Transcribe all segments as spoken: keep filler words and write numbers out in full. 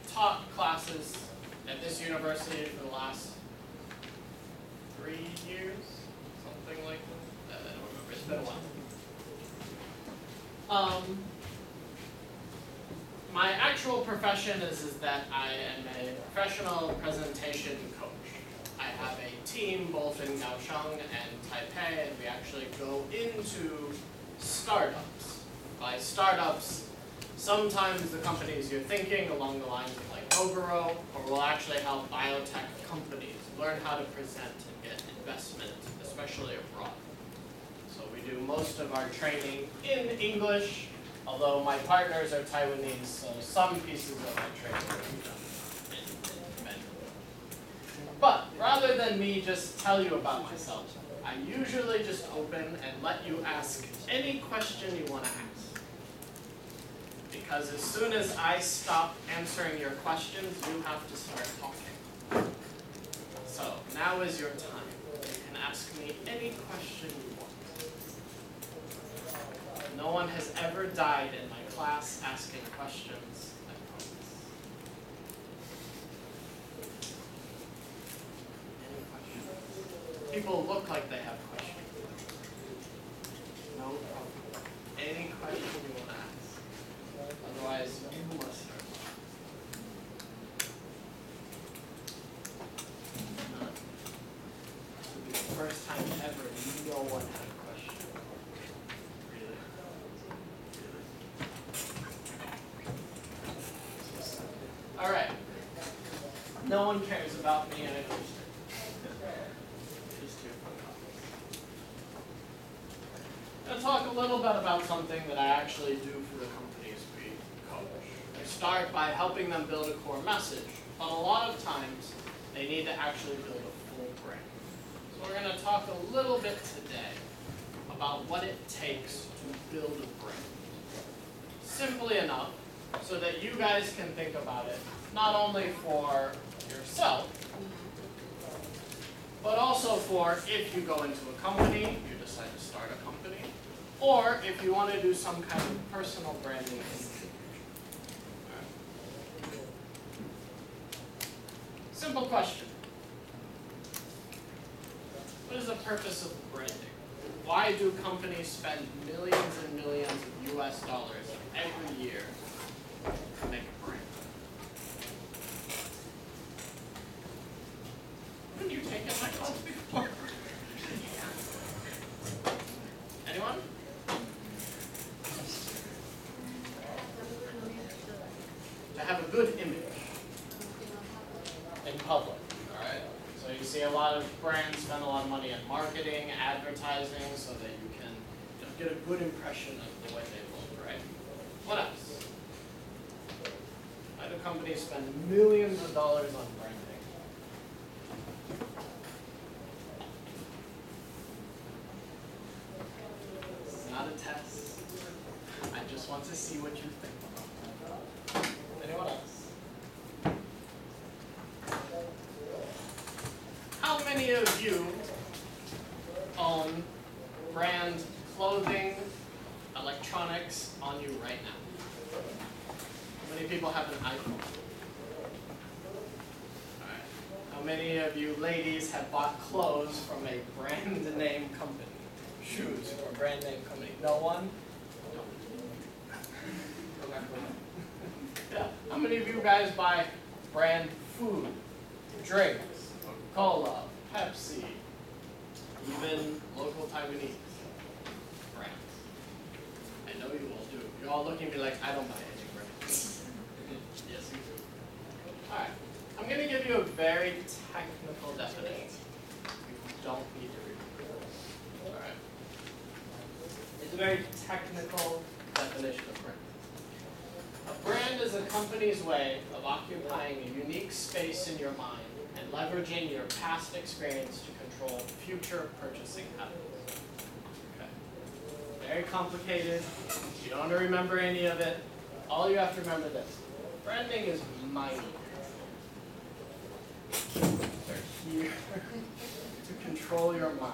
taught classes at this university for the last three years, something like that. I don't remember. It's been a while. Um, my actual profession is, is that I am a professional presentation coach. I have a team both in Kaohsiung and Taipei, and we actually go into startups. By startups, sometimes the companies you're thinking along the lines of like Ogoro, or we'll actually help biotech companies learn how to present and get investment, especially abroad. So we do most of our training in English, although my partners are Taiwanese, so some pieces of my training are done in Mandarin. But rather than me just tell you about myself, I usually just open and let you ask any question you want to ask. Because as soon as I stop answering your questions, you have to start talking. So now is your time. You can ask me any question you want. No one has ever died in my class asking questions, I promise. Any questions? People look like they have questions. No problem. Any question you want to ask. Otherwise, you must start. None. This will be the first time ever no one had a question. Really? Really? All right. No one cares about me, and I understand. Just two fun topics. I'm going to talk a little bit about something that I actually do for the companies we coach. I start by helping them build a core message, but a lot of times they need to actually build a full brand. So we're going to talk a little bit today about what it takes to build a brand. Simply enough, so that you guys can think about it, not only for yourself, but also for if you go into a company, you decide to start a company, or if you want to do some kind of personal branding in the future. All right. Simple question. What is the purpose of branding? Why do companies spend millions and millions of U S dollars every year to make a brand? Haven't you taken my class before? Anyone? To have a good image in public, all right? So you see a lot of brands spend a lot of money on marketing, advertising, so that you can you know, get a good impression of the way they look, right? What else? Why do companies spend millions of dollars on branding? It's not a test. I just want to see what you think. Anyone else? How many of you own brand clothing, electronics on you right now? How many people have an iPhone? All right. How many of you ladies have bought clothes from a brand name company? Shoes from a brand name company? No one? No. Yeah. How many of you guys buy brand food, drinks? Coca-Cola, Pepsi, even local Taiwanese brands. I know you all do. You're all looking at me like, I don't buy any brands. Yes, you do. All right. I'm going to give you a very technical definition. You don't need to read it. All right. It's a very technical definition of brand. A brand is a company's way of occupying a unique space in your mind and leveraging your past experience to control future purchasing habits. Okay. Very complicated. You don't want to remember any of it. All you have to remember this. Branding is mighty. They're here to control your mind.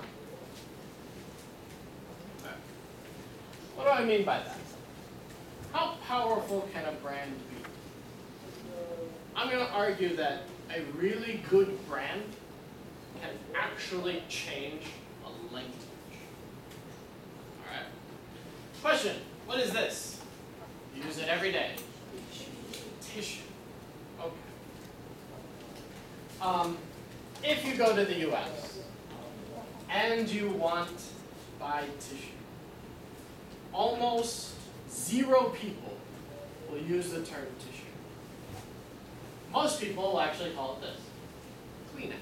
Okay. What do I mean by that? How powerful can a brand be? I'm going to argue that a really good brand can actually change a language. Alright. Question, what is this? You use it every day. Tissue. Okay. Um, if you go to the U S and you want to buy tissue, almost zero people will use the term tissue. Most people will actually call it this, Kleenex.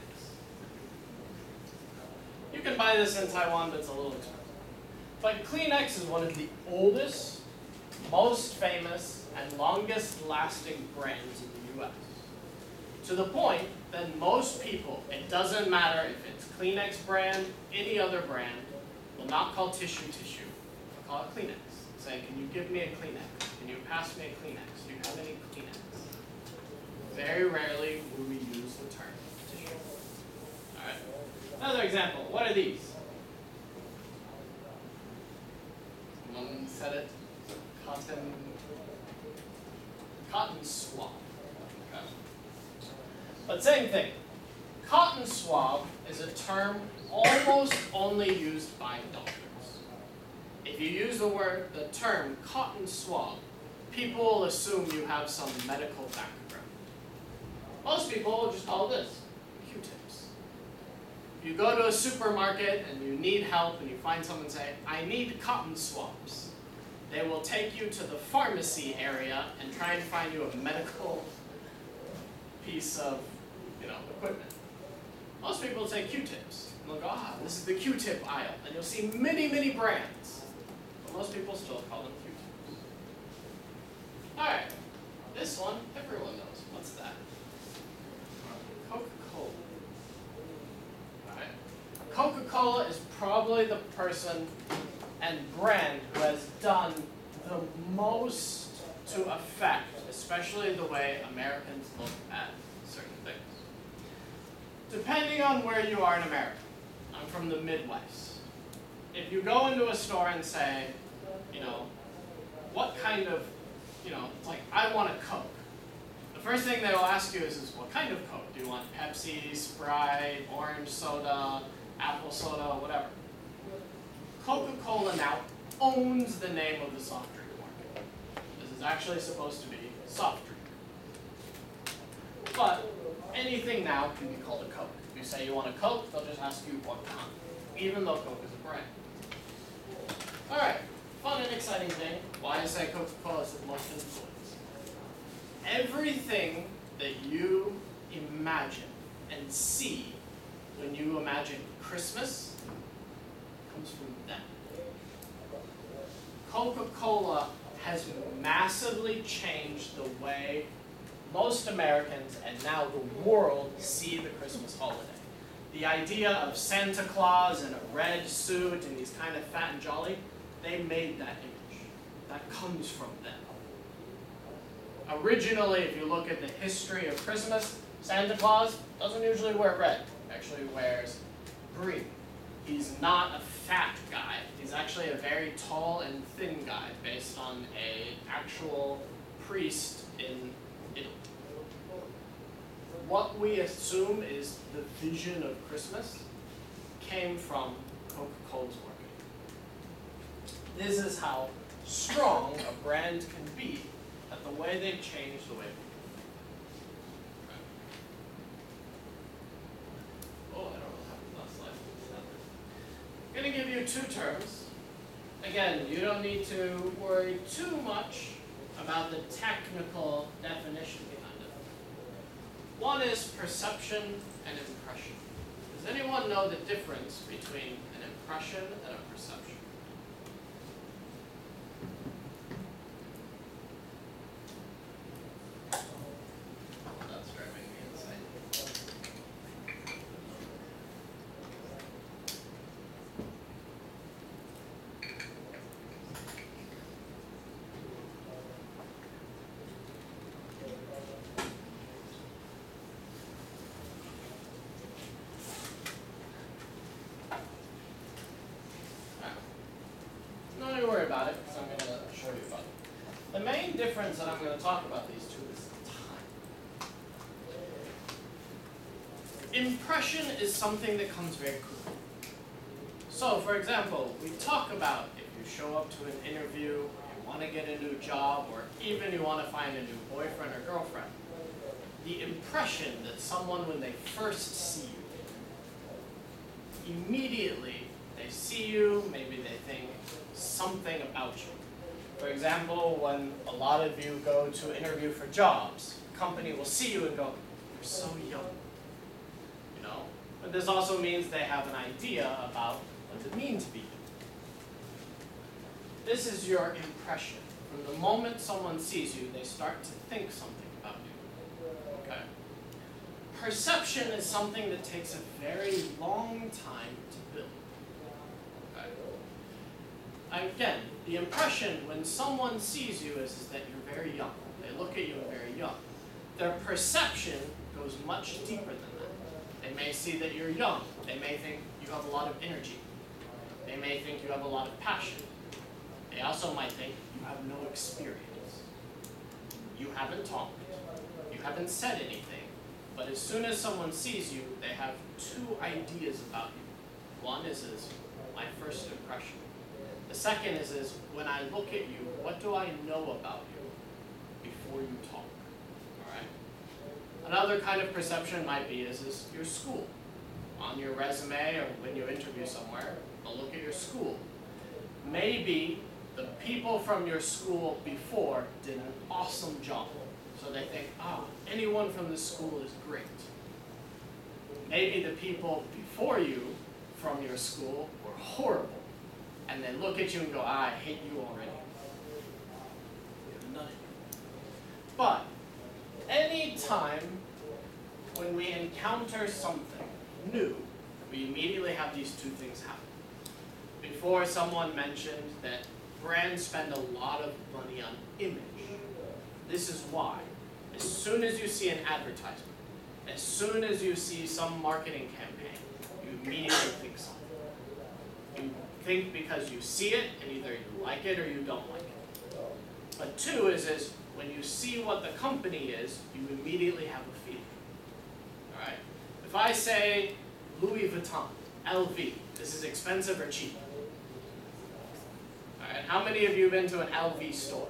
You can buy this in Taiwan, but it's a little expensive. But Kleenex is one of the oldest, most famous, and longest lasting brands in the U S. To the point that most people, it doesn't matter if it's Kleenex brand, any other brand, will not call tissue tissue. They'll call it Kleenex. Say, can you give me a Kleenex? Can you pass me a Kleenex? Do you have any Kleenex? Very rarely will we use the term tissue. All right. Another example. What are these? Someone said it. Cotton. Cotton swab. Okay. But same thing. Cotton swab is a term almost only used by doctors. If you use the word, the term cotton swab, people will assume you have some medical background. Most people will just call this Q-tips. If you go to a supermarket and you need help and you find someone say, I need cotton swabs, they will take you to the pharmacy area and try and find you a medical piece of, you know, equipment. Most people will say Q-tips. And they'll go, ah, this is the Q-tip aisle. And you'll see many, many brands. But most people still call them Q-tips. All right. This one, everyone knows. What's that? Coca-Cola. All right. Coca-Cola is probably the person and brand who has done the most to affect, especially the way Americans look at certain things. Depending on where you are in America, I'm from the Midwest. If you go into a store and say, you know, what kind of, you know, it's like, I want a Coke. The first thing they will ask you is, is, what kind of Coke? Do you want Pepsi, Sprite, orange soda, apple soda, whatever? Coca-Cola now owns the name of the soft drink market. This is actually supposed to be soft drink. But anything now can be called a Coke. If you say you want a Coke, they'll just ask you what kind, even though Coke is a brand. All right, fun and exciting thing. Why I say Coca-Cola is the most influence. Everything that you imagine and see when you imagine Christmas comes from them. Coca-Cola has massively changed the way most Americans and now the world see the Christmas holiday. The idea of Santa Claus in a red suit and he's kind of fat and jolly, they made that image. That comes from them. Originally, if you look at the history of Christmas, Santa Claus doesn't usually wear red. He actually wears green. He's not a fat guy. He's actually a very tall and thin guy based on an actual priest in Italy. What we assume is the vision of Christmas came from Coca-Cola's marketing. This is how strong a brand can be at the way they change the way people think. Oh, I don't know what happened last slide. I'm going to give you two terms. Again, you don't need to worry too much about the technical definition behind it. One is perception and impression. Does anyone know the difference between an impression and a perception? That's driving me insane. Don't worry about it, because I'm going to show you about it. The main difference that I'm going to talk about these two is time. impression is something that comes very quickly. So, for example, we talk about if you show up to an interview, you want to get a new job, or even you want to find a new boyfriend or girlfriend. The impression that someone, when they first see you, immediately they see you, maybe they think something about you. For example, when a lot of you go to interview for jobs, a company will see you and go, "You're so young." You know? But this also means they have an idea about what it means to be you. This is your impression. From the moment someone sees you, they start to think something about you. Okay? Perception is something that takes a very long time to build. Okay? Again, the impression when someone sees you is, is that you're very young. They look at you and very young. Their perception goes much deeper than that. They may see that you're young. They may think you have a lot of energy. They may think you have a lot of passion. They also might think you have no experience. You haven't talked. You haven't said anything. But as soon as someone sees you, they have two ideas about you. One is, is my first impression. The second is, is when I look at you, what do I know about you before you talk? All right? Another kind of perception might be is, is your school. On your resume or when you interview somewhere, they'll look at your school. Maybe the people from your school before did an awesome job. So they think, ah, anyone from this school is great. Maybe the people before you from your school were horrible. And they look at you and go, ah, I hate you already. You have none of you. But any time when we encounter something new, we immediately have these two things happen. Before, someone mentioned that brands spend a lot of money on image. This is why. As soon as you see an advertisement, as soon as you see some marketing campaign, you immediately think something. You think because you see it, and either you like it or you don't like it. But two is, is when you see what the company is, you immediately have a feeling. All right? If I say Louis Vuitton, L V, this is expensive or cheap? All right, how many of you have been to an L V store?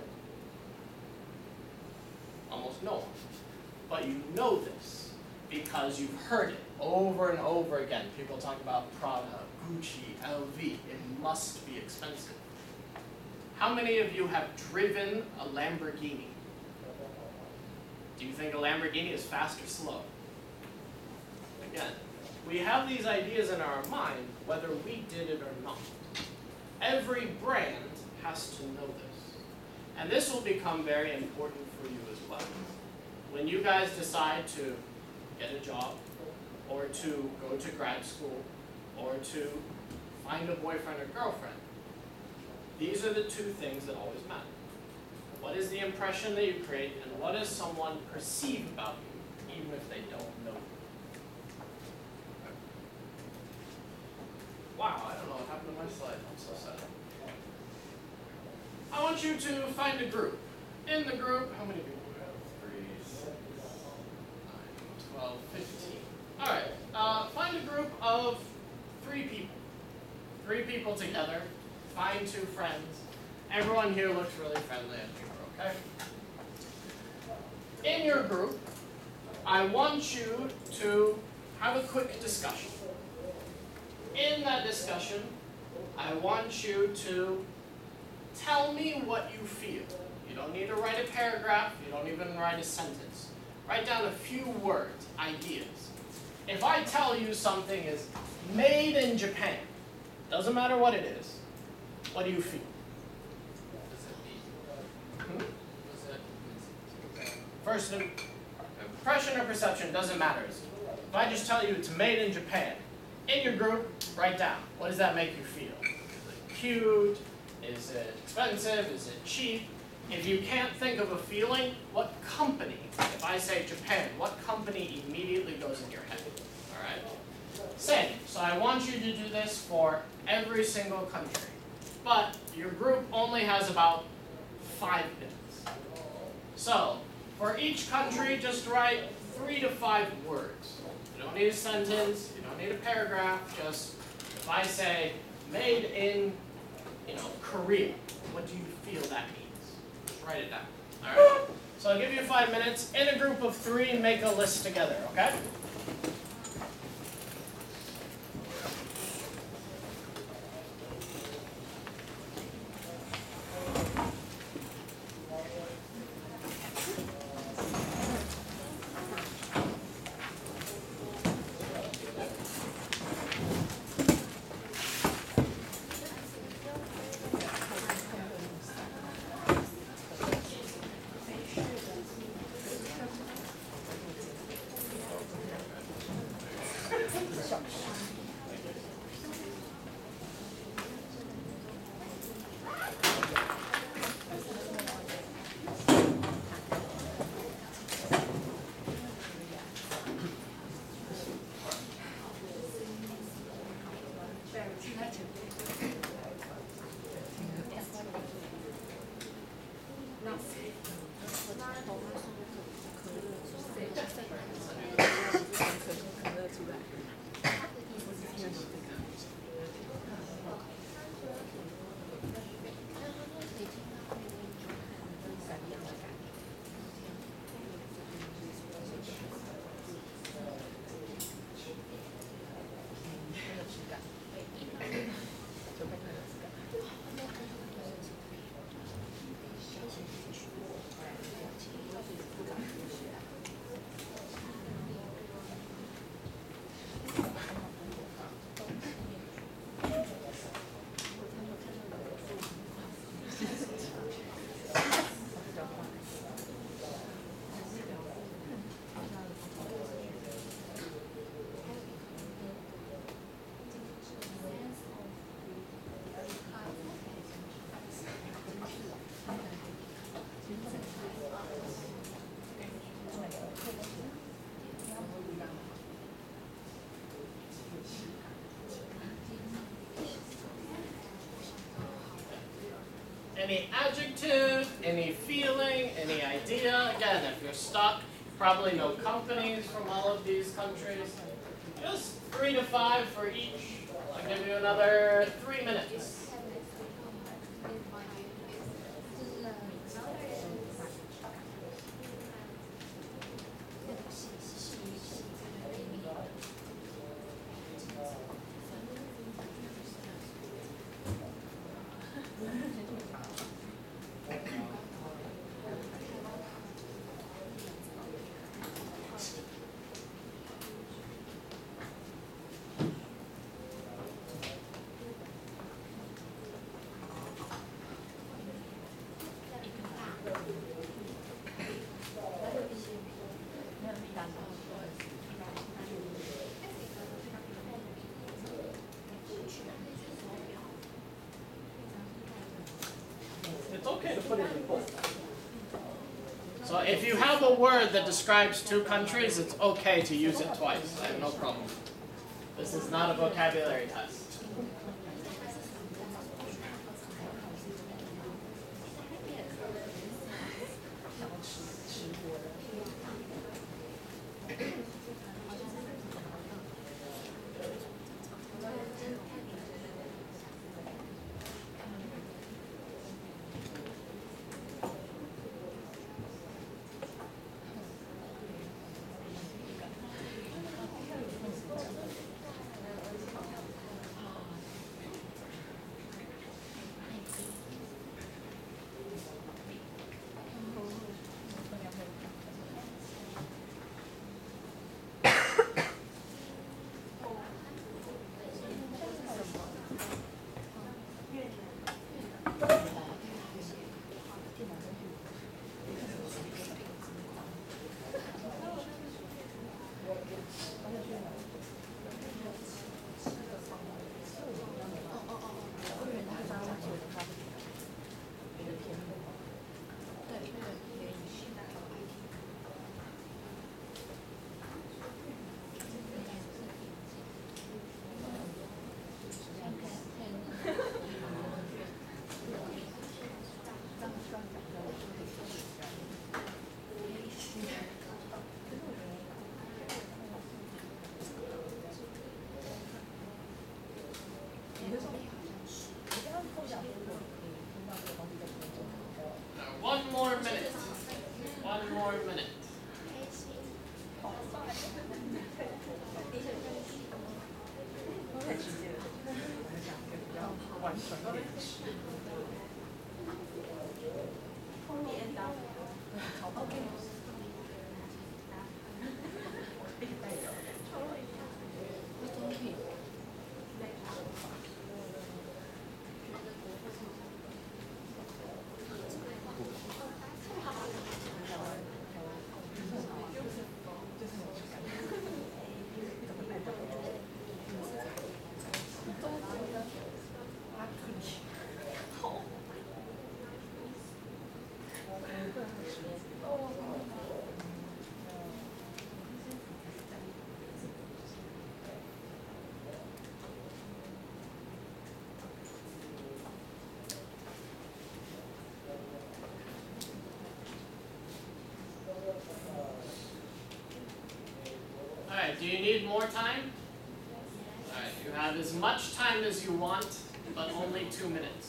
Almost no one. But you know this because you've heard it over and over again. People talk about Prada, Gucci, L V. It must be expensive. How many of you have driven a Lamborghini? Do you think a Lamborghini is fast or slow? Again, we have these ideas in our mind whether we did it or not. Every brand has to know this. And this will become very important for you as well. When you guys decide to get a job, or to go to grad school, or to find a boyfriend or girlfriend, these are the two things that always matter. What is the impression that you create, and what does someone perceive about you, even if they don't know you? Wow, I don't know what happened to my slide. I'm so sad. I want you to find a group. In the group, how many people do we have? Three, six, nine, twelve, fifteen. All right, uh, find a group of three people. Three people together. Find two friends. Everyone here looks really friendly and people, okay? In your group, I want you to have a quick discussion. In that discussion, I want you to tell me what you feel. You don't need to write a paragraph. You don't even write a sentence. Write down a few words, ideas. If I tell you something is made in Japan, doesn't matter what it is, what do you feel? Hmm? First impression or perception, doesn't matter. If I just tell you it's made in Japan, in your group, write down. What does that make you feel? Is it cute? Is it expensive? Is it cheap? If you can't think of a feeling, what company, if I say Japan, what company immediately goes in your head? All right? Same. So I want you to do this for every single country. But your group only has about five minutes. So, for For each country, just write three to five words. You don't need a sentence, you don't need a paragraph, just if I say made in, you know, Korea, what do you feel that means? Just write it down. Alright? So I'll give you five minutes. In a group of three, make a list together, okay? Any adjective, any feeling, any idea. Again, if you're stuck, probably know companies from all of these countries. Just three to five for each. I'll give you another three minutes. It's okay to put it in both. So if you have a word that describes two countries, it's okay to use it twice. I have no problem. This is not a vocabulary test. more minute. Alright, do you need more time? Alright, you have as much time as you want, but only two minutes.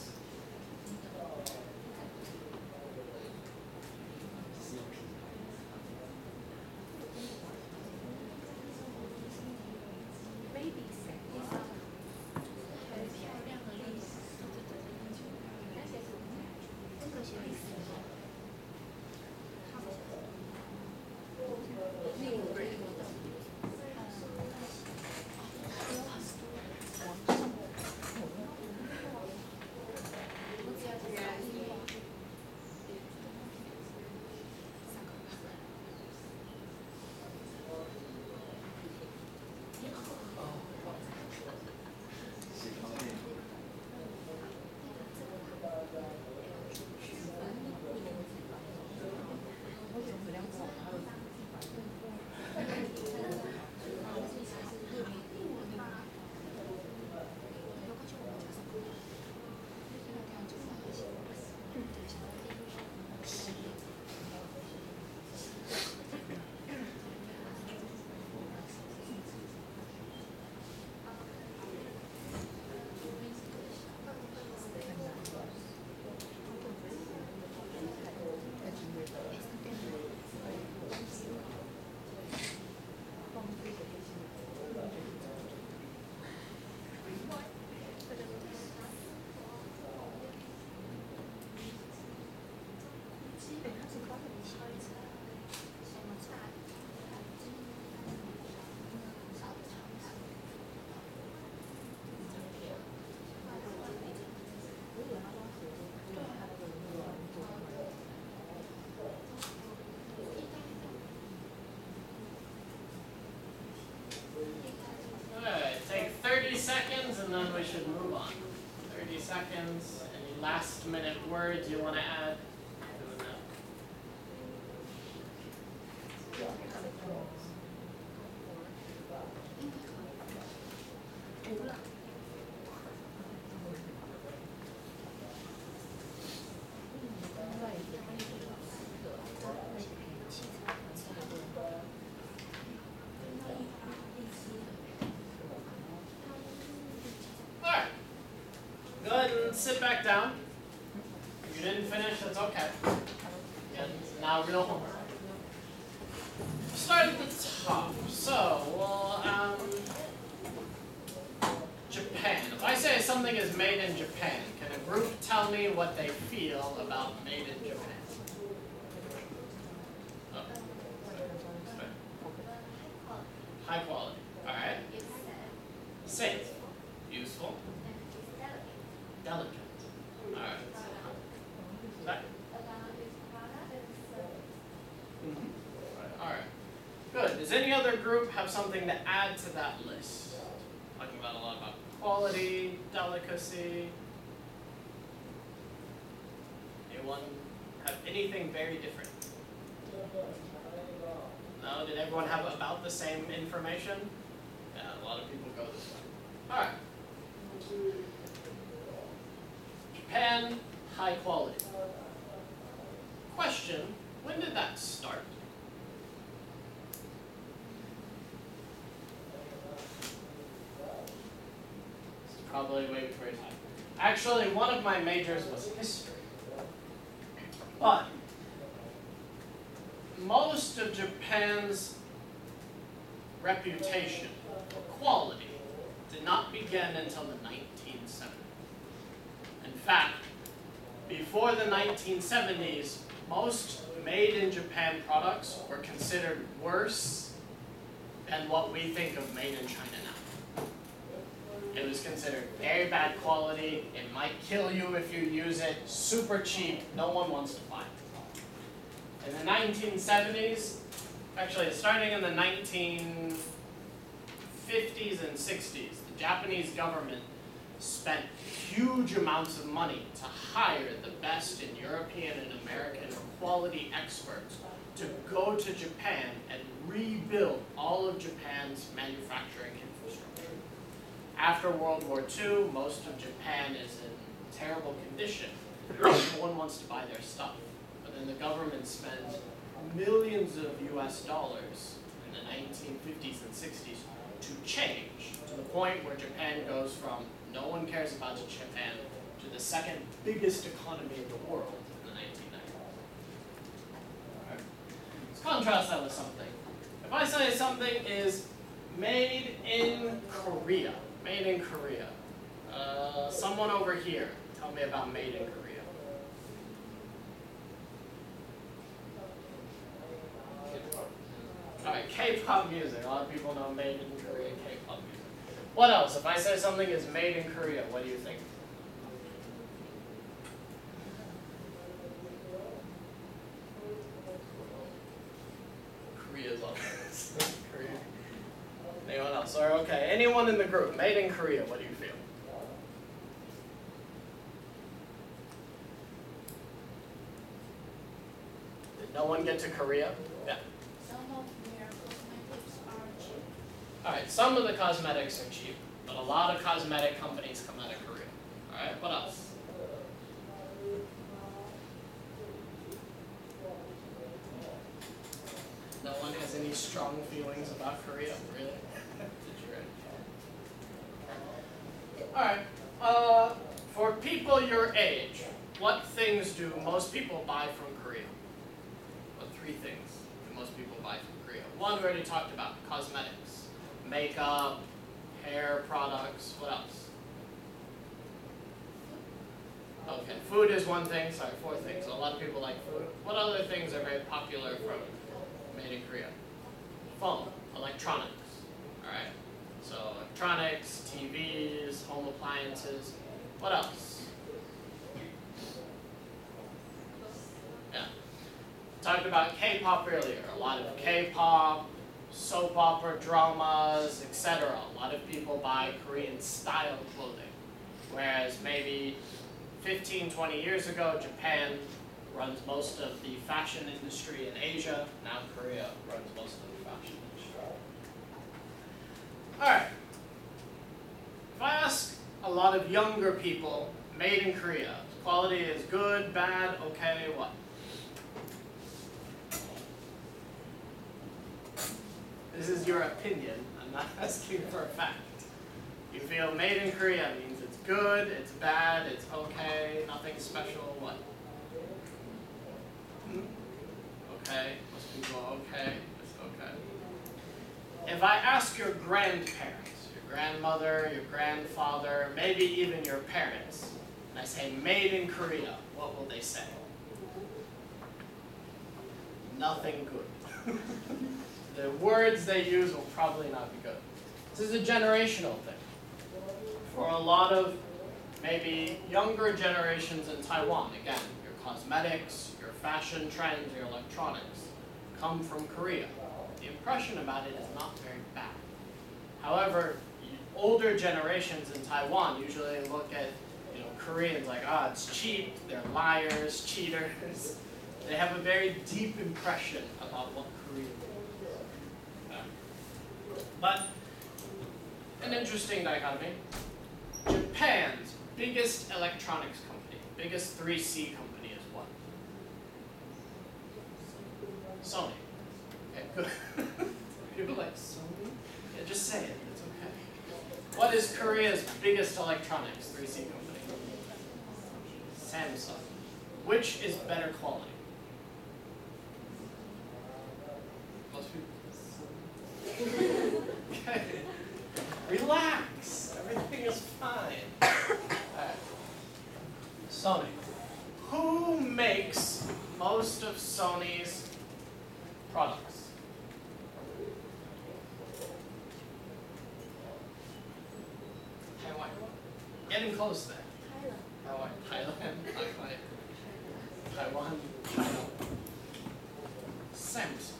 thirty seconds and then we should move on. thirty seconds. Any last minute words you want to add? Sit back down. If you didn't finish, that's okay. And now real homework. Start at the top. So, well, um, Japan. If I say something is made in Japan, can a group tell me what they feel about made in Japan? Oh. High quality. All right. Safe. Useful. Delicate. Alright. That. Mm-hmm. Alright. Good. Does any other group have something to add to that list? Talking about a lot about quality, delicacy. Anyone have anything very different? No? Did everyone have about the same information? Yeah, a lot of people go this way. Alright. Japan, high quality. Question, when did that start? It's probably way before your time. Actually, one of my majors was history. But most of Japan's reputation for quality did not begin until the nineteen seventies. In fact, before the nineteen seventies, most made-in-Japan products were considered worse than what we think of made in China now. It was considered very bad quality, it might kill you if you use it, super cheap, no one wants to buy it. In the nineteen seventies, actually starting in the nineteen fifties and sixties, the Japanese government spent huge amounts of money to hire the best in European and American quality experts to go to Japan and rebuild all of Japan's manufacturing infrastructure. After World War Two, most of Japan is in terrible condition. No one wants to buy their stuff. But then the government spent millions of U S dollars in the nineteen fifties and sixties to change, to the point where Japan goes from no one cares about Japan to the second biggest economy in the world in the nineteen nineties. Right. Let's contrast that with something. If I say something is made in Korea, made in Korea, uh, someone over here, tell me about made in Korea. Alright, K-pop music. A lot of people know made in Korea, K-pop music. What else? If I say something is made in Korea, what do you think? Korea's on this. Korea. Anyone else? Or okay, anyone in the group, made in Korea, what do you feel? Did no one get to Korea? Yeah. Alright, some of the cosmetics are cheap, but a lot of cosmetic companies come out of Korea. Alright, what else? No one has any strong feelings about Korea, really? Did you read? Alright, uh, for people your age, what things do most people buy from Korea? What three things do most people buy from Korea? One we already talked about, cosmetics. Makeup, hair products, what else? Okay, food is one thing, sorry, four things. A lot of people like food. What other things are very popular from made in Korea? Phone, electronics, alright? So electronics, T Vs, home appliances, what else? Yeah, talked about K-pop earlier, a lot of K-pop, soap opera, dramas, et cetera. A lot of people buy Korean style clothing, whereas maybe fifteen, twenty years ago, Japan runs most of the fashion industry in Asia. Now Korea runs most of the fashion industry. All right. If I ask a lot of younger people, made in Korea, quality is good, bad, okay, what? This is your opinion. I'm not asking for a fact. You feel made in Korea means it's good, it's bad, it's okay, nothing special, what? Hmm? Okay, most people are okay, it's okay. If I ask your grandparents, your grandmother, your grandfather, maybe even your parents, and I say made in Korea, what will they say? Nothing good. The words they use will probably not be good. This is a generational thing. For a lot of maybe younger generations in Taiwan, again, your cosmetics, your fashion trends, your electronics come from Korea. The impression about it is not very bad. However, older generations in Taiwan usually look at you know, Koreans like, ah, oh, it's cheap, they're liars, cheaters. They have a very deep impression about what Korea is. But, an interesting dichotomy. Japan's biggest electronics company, biggest three C company is what? Sony. Okay, good. People like Sony? Yeah, just say it, it's okay. What is Korea's biggest electronics three C company? Samsung. Which is better quality? getting close there. Thailand. Oh, Thailand, not quite. Taiwan, China. Samsung.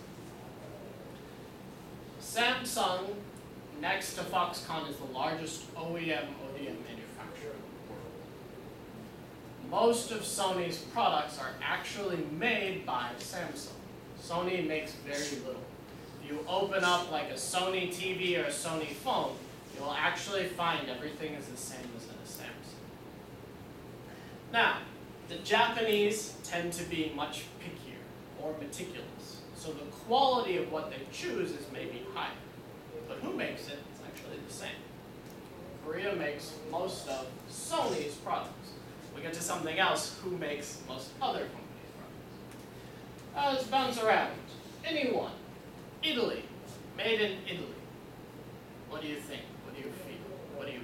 Samsung, next to Foxconn, is the largest O E M O D M manufacturer in the world. Most of Sony's products are actually made by Samsung. Sony makes very little. If you open up like a Sony T V or a Sony phone, you'll actually find everything is the same as in a Samsung. Now, the Japanese tend to be much pickier or meticulous, so the quality of what they choose is maybe higher. But who makes it? It's actually the same. Korea makes most of Sony's products. We get to something else, who makes most other companies' products. Uh, let's bounce around. Anyone. Italy. Made in Italy. What do you think? What do you feel? What do you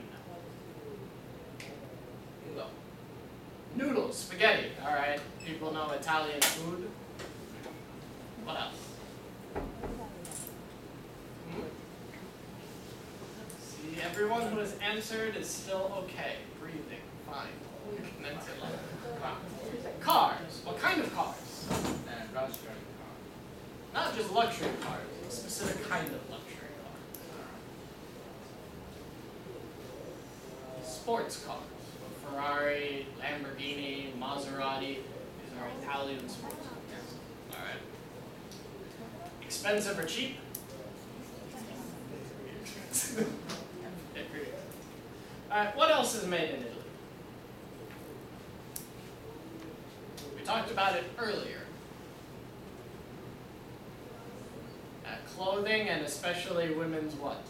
know? Go. Noodles, spaghetti. All right. People know Italian food. What else? Hmm? See, everyone who has answered is still okay. Breathing. Fine. Wow. Cars. What kind of cars? And luxury car. Not just luxury cars, a specific kind of luxury car. Sports cars. Ferrari, Lamborghini, Maserati. These are Italian sports cars. All right. Expensive or cheap? All right. What else is made in Italy? We talked about it earlier. Uh, clothing and especially women's what?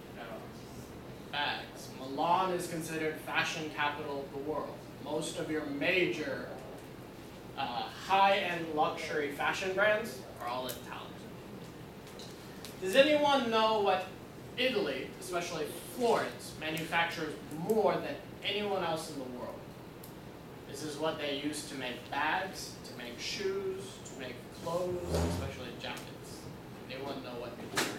Bags. Milan is considered fashion capital of the world. Most of your major uh, high-end luxury fashion brands are all Italian. Does anyone know what Italy, especially Florence, manufactures more than anyone else in the world? This is what they use to make bags, to make shoes, to make clothes, especially jackets. Anyone know what material?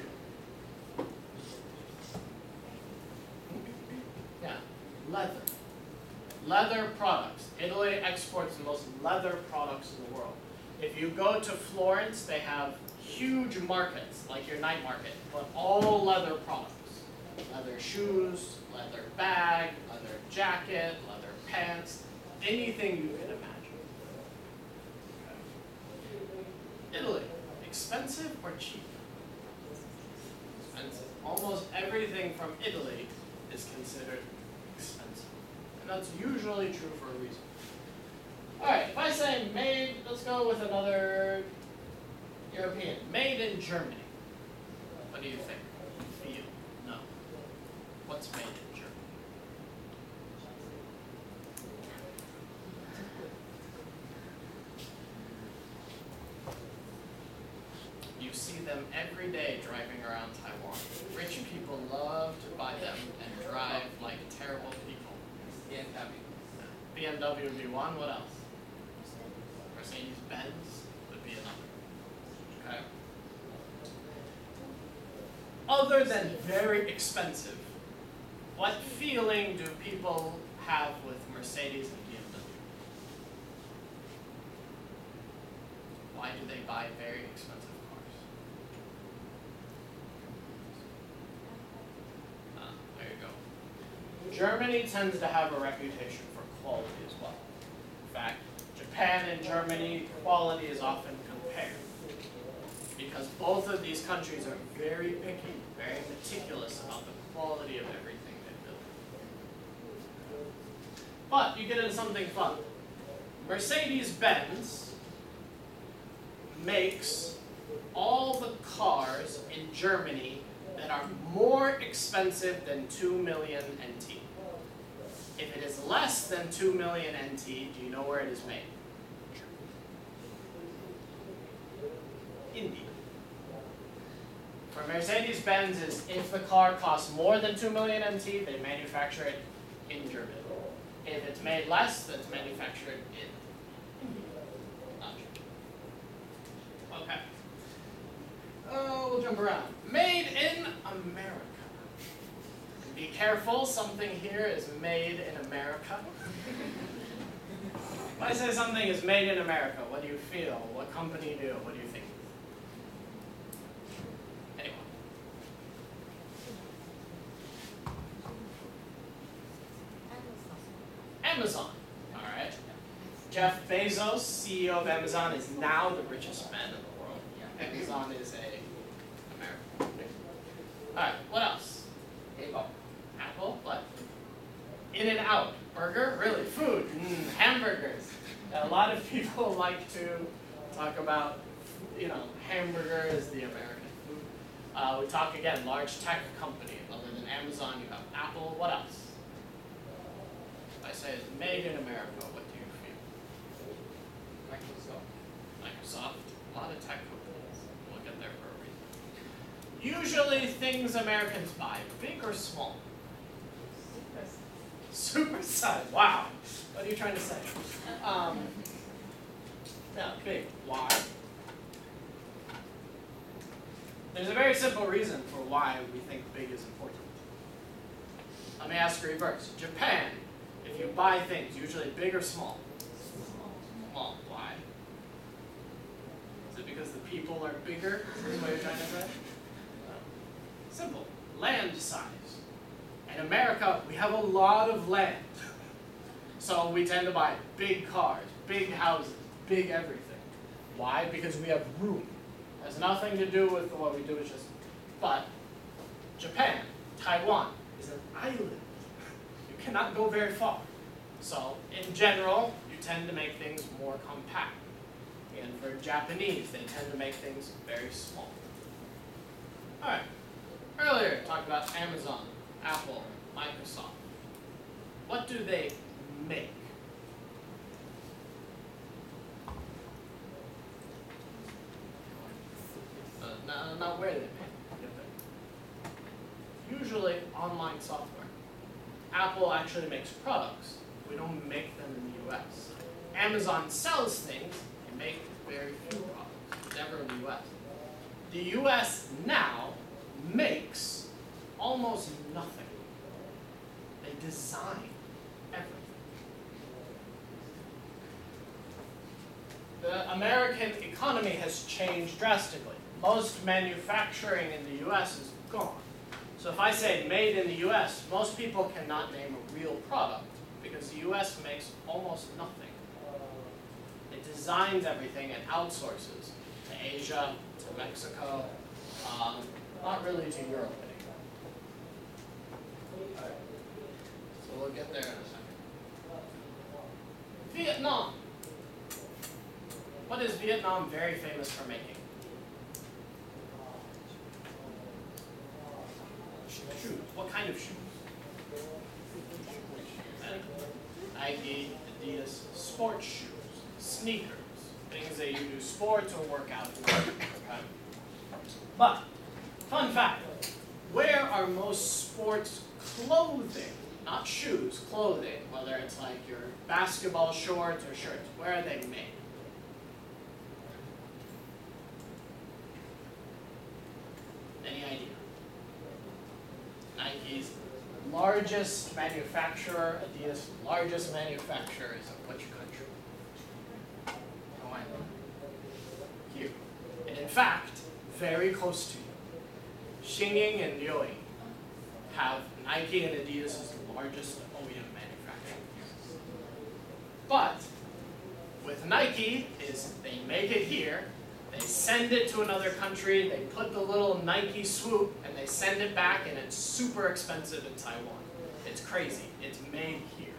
Yeah, leather. Leather products. Italy exports the most leather products in the world. If you go to Florence, they have huge markets, like your night market, but all leather products. Leather shoes, leather bag, leather jacket, leather pants, anything you can imagine. Okay. Italy, expensive or cheap? Expensive. Almost everything from Italy is considered expensive. And that's usually true for a reason. Alright, if I say made, let's go with another European. Made in Germany. What do you think? Feel? No. What's made in Germany? You see them every day driving around Taiwan. Rich people love to buy them and drive like terrible people. B M W. B M W would be one. What else? Mercedes-Benz would be another. Okay. Other than very expensive, what feeling do people have with Mercedes and B M W? Why do they buy very expensive cars? Ah, there you go. Germany tends to have a reputation for quality as well. In fact, Japan and Germany, quality is often compared. Because both of these countries are very picky, very meticulous about the quality of everything they build. But you get into something fun. Mercedes-Benz makes all the cars in Germany that are more expensive than two million N T. If it is less than two million N T, do you know where it is made? India. For Mercedes-Benz is if the car costs more than two million N T, they manufacture it in Germany. If it's made less, then it's manufactured in India. Not Germany. Okay. Oh, we'll jump around. Made in America. Be careful, something here is made in America. If I say something is made in America, what do you feel? What company do? What do you think? Anyone? Amazon. All right. Jeff Bezos, C E O of Amazon, is now the richest man in the world. Amazon is a American company. All right. What else? Apple. Apple. What? In-N-Out. Burger? Really? Food? Mm, hamburgers. A lot of people like to talk about, you know, hamburger is the American food. Uh, we talk again, large tech company. Other than Amazon, you have Apple. What else? If I say it's made in America, what do you feel? Microsoft. Microsoft. A lot of tech companies. We'll get there for a reason. Usually things Americans buy, big or small? Super size. Wow. What are you trying to say? Um, no, big. Why? There's a very simple reason for why we think big is important. Let me ask you reverse. Japan, if you buy things, usually big or small? Small. Why? Is it because the people are bigger? Is what you're trying to say? No. Simple. Land size. In America, we have a lot of land. So we tend to buy big cars, big houses, big everything. Why? Because we have room. It has nothing to do with what we do, it's just, but Japan, Taiwan is an island. You cannot go very far. So in general, you tend to make things more compact. And for Japanese, they tend to make things very small. All right. Earlier, talked about Amazon, Apple, Microsoft. What do they make? Uh, not, not where they make. Usually online software. Apple actually makes products. We don't make them in the U S. Amazon sells things and make very few products, never in the U S. The U S now makes almost nothing. They design everything. The American economy has changed drastically. Most manufacturing in the U S is gone. So if I say made in the U S, most people cannot name a real product because the U S makes almost nothing. It designs everything and outsources to Asia, to Mexico, um, not really to Europe anymore. Right. So we'll get there in a second. Vietnam. What is Vietnam very famous for making? Shoes. What kind of shoes? Nike, Adidas, sports shoes, sneakers, things that you do sports or work out with. Okay? But, fun fact, where are most sports clothing, not shoes, clothing, whether it's like your basketball shorts or shirts, where are they made? Any idea? Nike's largest manufacturer, Adidas' largest manufacturer is of which country? No idea. Here. And in fact, very close to you. Xingyin and Liuying have Nike and Adidas as the largest O E M manufacturers. But with Nike is they make it here, they send it to another country, they put the little Nike swoop, and they send it back, and it's super expensive in Taiwan. It's crazy. It's made here.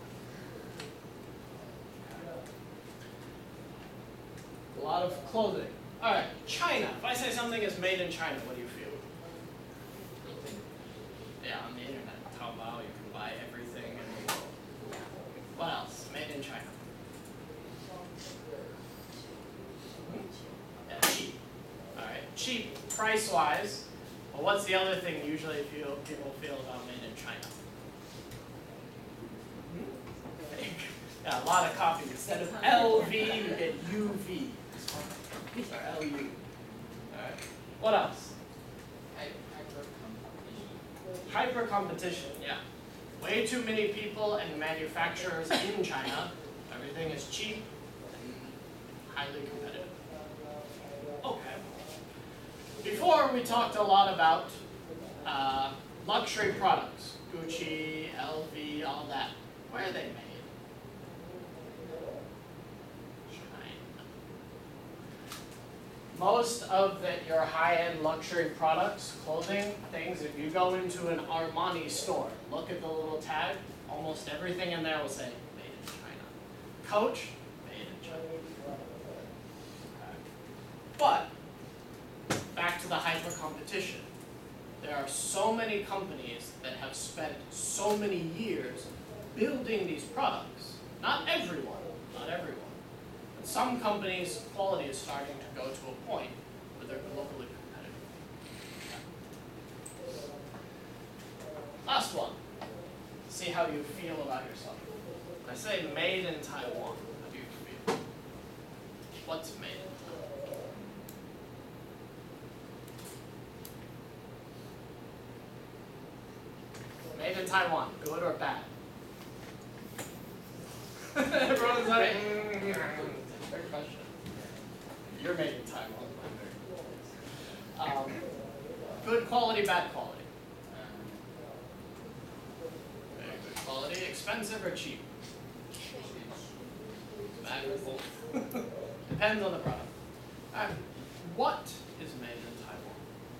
A lot of clothing. All right, China. If I say something is made in China, what do you feel? Yeah, on the internet, Taobao, you can buy everything in the world. What else? Made in China. Yeah, cheap. All right, cheap price-wise. Well, what's the other thing usually feel, people feel about made in China? Yeah, a lot of coffee. Instead of L V, you get U V. Or L U. All right. What else? Hypercompetition. Hyper competition, yeah. Way too many people and manufacturers in China. Everything is cheap and highly competitive. Okay. Before we talked a lot about uh, luxury products, Gucci, L V, all that. Where are they made? Most of the, your high-end luxury products, clothing, things, if you go into an Armani store, look at the little tag, almost everything in there will say, made in China. Coach, made in China. Okay. But, back to the hyper competition. There are so many companies that have spent so many years building these products. Not everyone, not everyone. Some companies' quality is starting to go to a point where they're globally competitive. Last one. See how you feel about yourself. When I say made in Taiwan, how do you feel? What's made in Taiwan? Made in Taiwan, good or bad? Everyone's like, mm, fair question. You're made in Taiwan. Um, good quality, bad quality. Very good quality, expensive or cheap? Bad or both. Depends on the product. All right. What is made in Taiwan?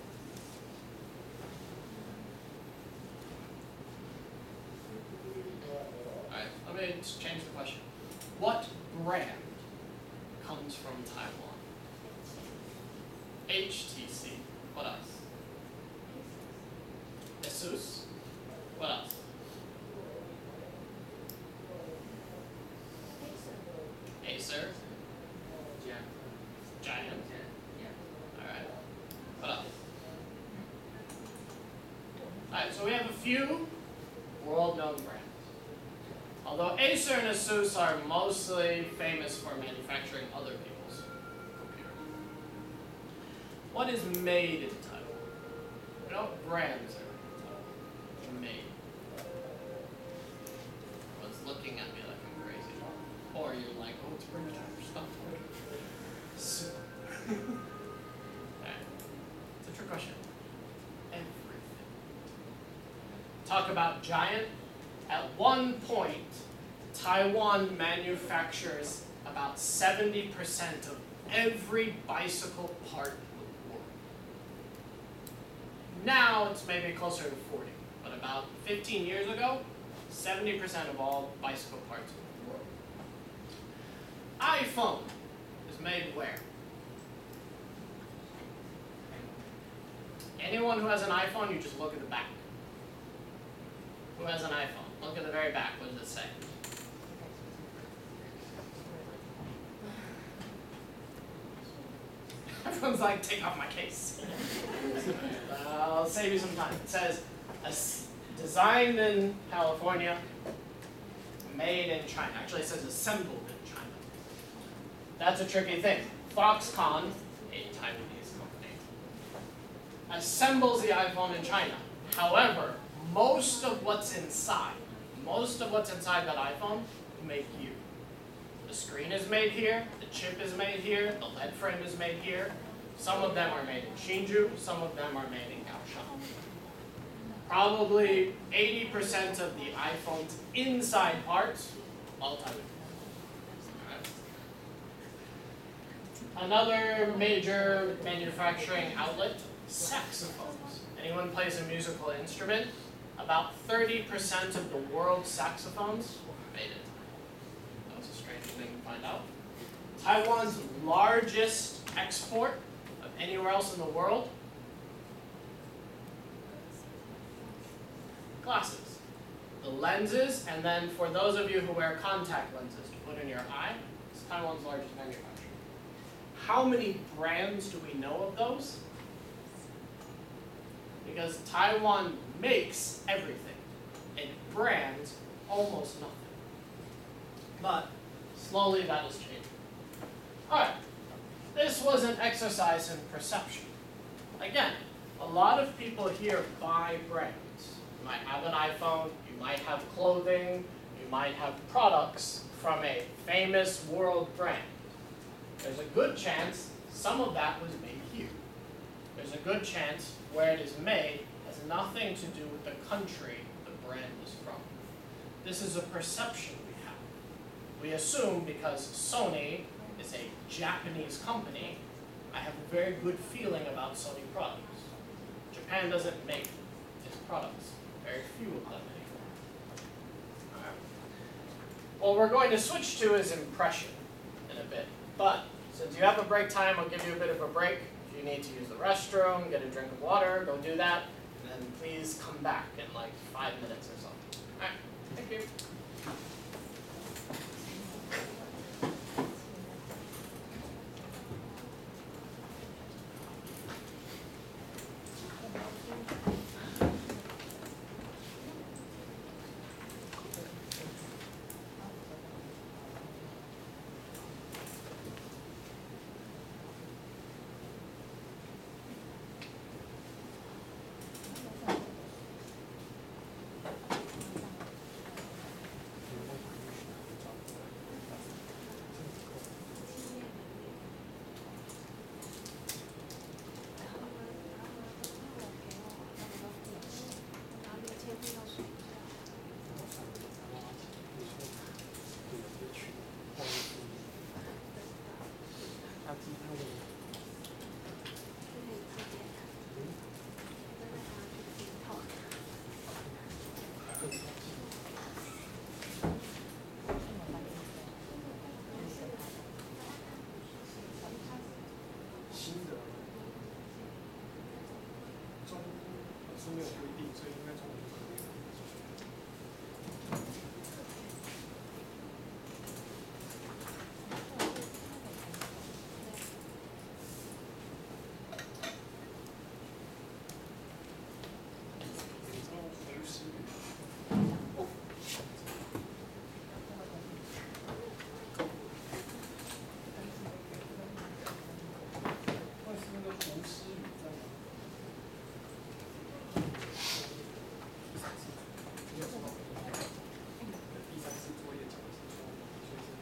All right. Let me just change the question. What brand comes from Taiwan? H T C. What else? ASUS. What else? Acer. Giant. Giant. Yeah. All right. What else? All right. So we have a few world-known brands. Although Acer and ASUS are mostly famous for manufacturing other people's computers. What is made in Taiwan? You know what brands are made? Everyone's looking at me like I'm crazy. Or you're like, oh, it's British stuff. So, okay. It's a trick question. Everything. Talk about Giant. At one point, Taiwan manufactures about seventy percent of every bicycle part in the world. Now it's maybe closer to forty, but about fifteen years ago, seventy percent of all bicycle parts in the world. iPhone is made where? Anyone who has an iPhone, you just look at the back. Who has an iPhone? Look at the very back. What does it say? Everyone's like, take off my case. uh, I'll save you some time. It says, designed in California, made in China. Actually, it says assembled in China. That's a tricky thing. Foxconn, a Taiwanese company, assembles the iPhone in China. However, most of what's inside, most of what's inside that iPhone, made here. The screen is made here, the chip is made here, the L E D frame is made here. Some of them are made in Hsinchu, some of them are made in Kaohsiung. Probably eighty percent of the iPhone's inside parts, all Taiwanese. Another major manufacturing outlet, saxophones. Anyone plays a musical instrument? About thirty percent of the world's saxophones made it. That was a strange thing to find out. Taiwan's largest export of anywhere else in the world? Glasses. The lenses, and then for those of you who wear contact lenses to put in your eye, it's Taiwan's largest manufacturer. How many brands do we know of those? Because Taiwan makes everything, and brands almost nothing. But slowly that is changing. All right, this was an exercise in perception. Again, a lot of people here buy brands. You might have an iPhone, you might have clothing, you might have products from a famous world brand. There's a good chance some of that was made here. There's a good chance where it is made has nothing to do with the country the brand is from. This is a perception we have. We assume because Sony is a Japanese company, I have a very good feeling about Sony products. Japan doesn't make its products, very few of them anymore. Alright. What we're going to switch to is impression in a bit, but since you have a break time, I'll give you a bit of a break. If you need to use the restroom, get a drink of water, go do that, and then please come back in like five minutes or something. Alright, thank you. 新的中是没有规定，所以应该中文就可以了。然后同时，那是那个胡诗语在吗？没有收到。第三次作业讲的是说，所以是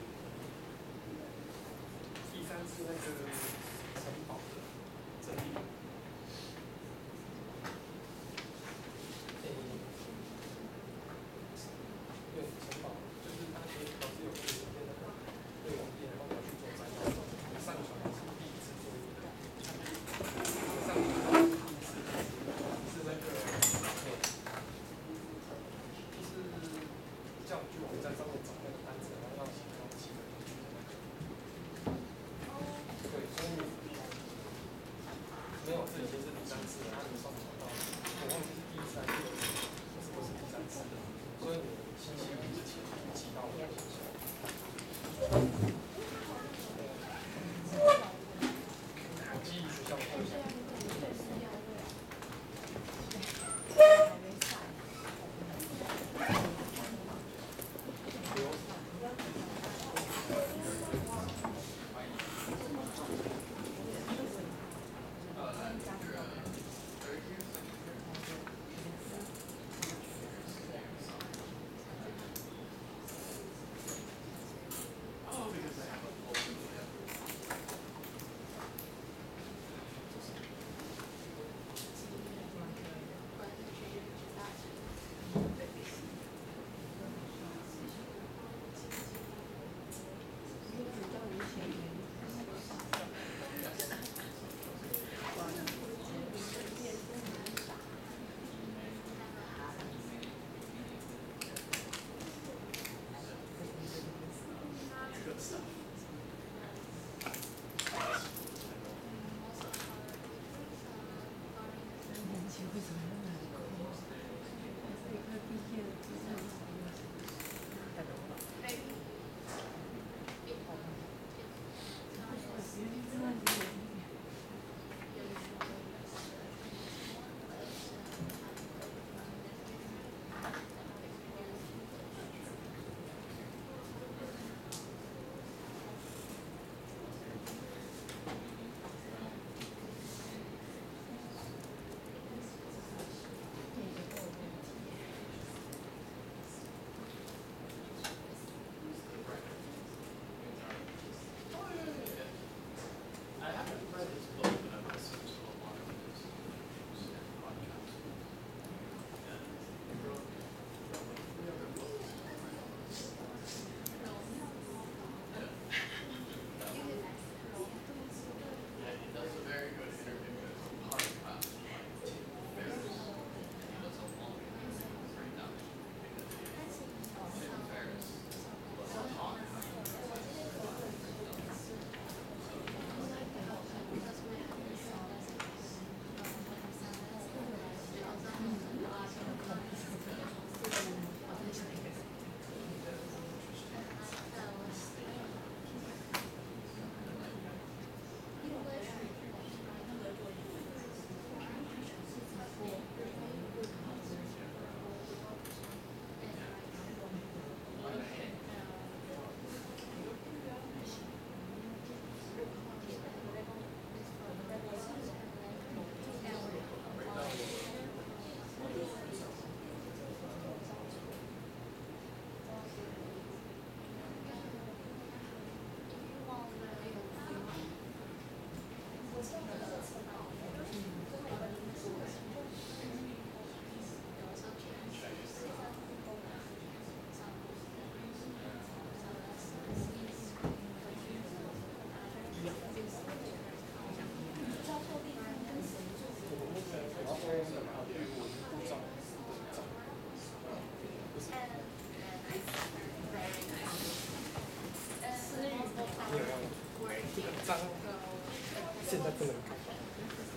第三次那个城堡的整理。对，城堡就是大学老师有给一篇那个对网页，然后我去做摘要，上传是第一次作业的，上传是第一次是那个对，就是叫我去网站上面找那个单词，然后让写东西的去的那个。对，所以没有，这已经是第三次了，他们上传到，我忘记是第一次还是第二次，可是我是第三次的，所以你星期五之前寄到我的信箱。我寄学校的信箱。 Oh, because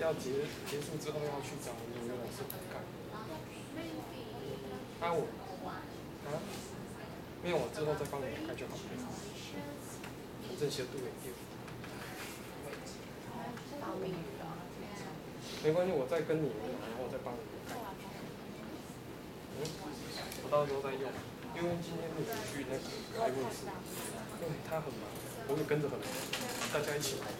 要结结束之后要去找纽约老师补看。啊我啊没有，我之后再帮你补看就好了。反正写度也丢。没关系，我再跟你聊，然后我再帮你补看。嗯，我到时候再用，因为今天你去那个开会时，对他很忙，我也跟着很忙，大家一起忙。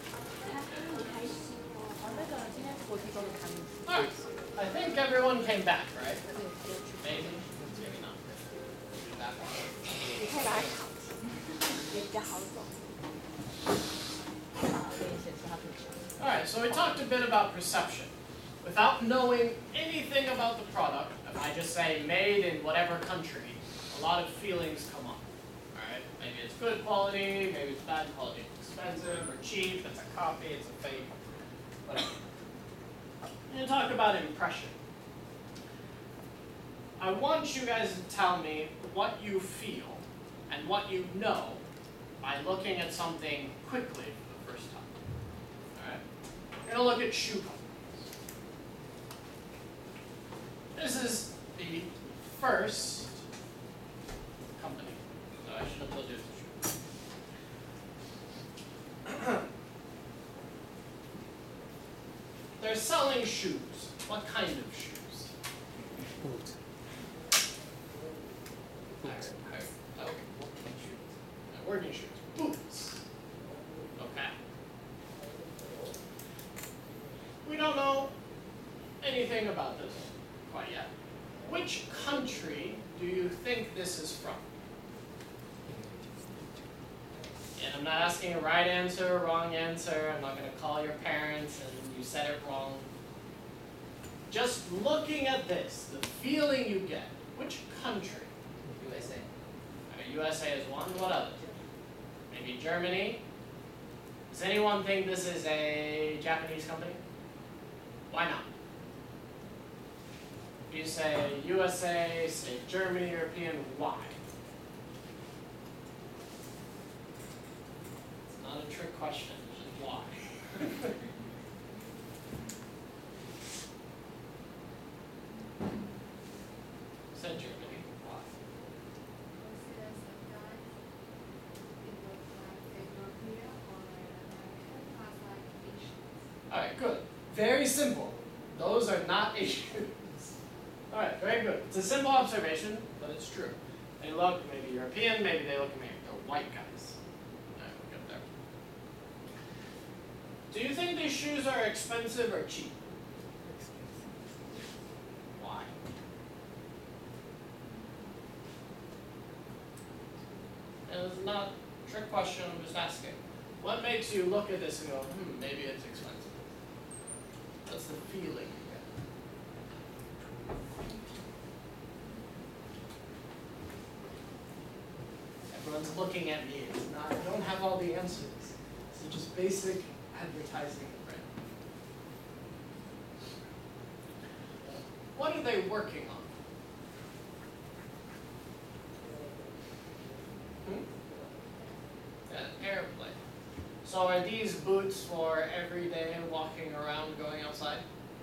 Alright, I think everyone came back, right? Maybe, maybe not. Back. 你可以把它烤也比较好走。 Alright, so we talked a bit about perception. Without knowing anything about the product, if I just say made in whatever country, a lot of feelings come up. Alright, maybe it's good quality, maybe it's bad quality, it's expensive or cheap, it's a copy, it's a fake, whatever. And talk about impression. I want you guys to tell me what you feel and what you know by looking at something quickly for the first time. Alright? We're going to look at shoe companies. This is the first company. So I should have told you it's a shoe. They're selling shoes. What kind of shoes? Boots. Boots. Okay, working shoes. Working shoes. Boots. Okay. We don't know anything about this quite yet. Which country do you think this is from? And I'm not asking a right answer or wrong answer. I'm not going to call your parents and you said it wrong. Just looking at this, the feeling you get, which country? U S A. Alright, U S A is one. What other? Maybe Germany? Does anyone think this is a Japanese company? Why not? If you say U S A, say Germany, European, why? It's not a trick question, it's just why. Said Germany, why? Alright, good. Very simple. Those are not Asians. Alright, very good. It's a simple observation, but it's true. They look maybe European, maybe they look American. They're white guys. Alright, we'll get there. Do you think these shoes are expensive or cheap? Why? And it's not a trick question, I'm just asking. What makes you look at this and go, hmm, maybe it's expensive? That's the feeling you get. Everyone's looking at me. It's not, I don't have all the answers. It's just basic advertising, right? What are they working on? Hmm? An airplane. So are these boots for every day walking around, going outside?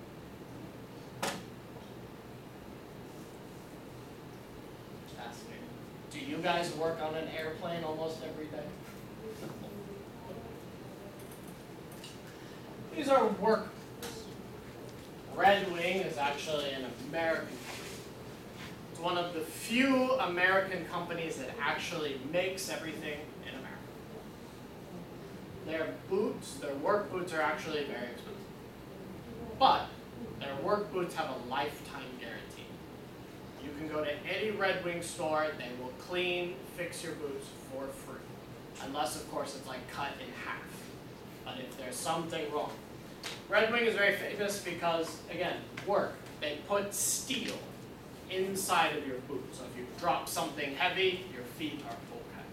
Just asking. Do you guys work on an airplane almost every day? These are work boots. Red Wing is actually an American company. It's one of the few American companies that actually makes everything in America. Their boots, their work boots are actually very expensive. But their work boots have a lifetime guarantee. You can go to any Red Wing store, they will clean, fix your boots for free. Unless, of course, it's like cut in half. But if there's something wrong. Red Wing is very famous because, again, work. They put steel inside of your boot. So if you drop something heavy, your feet are okay.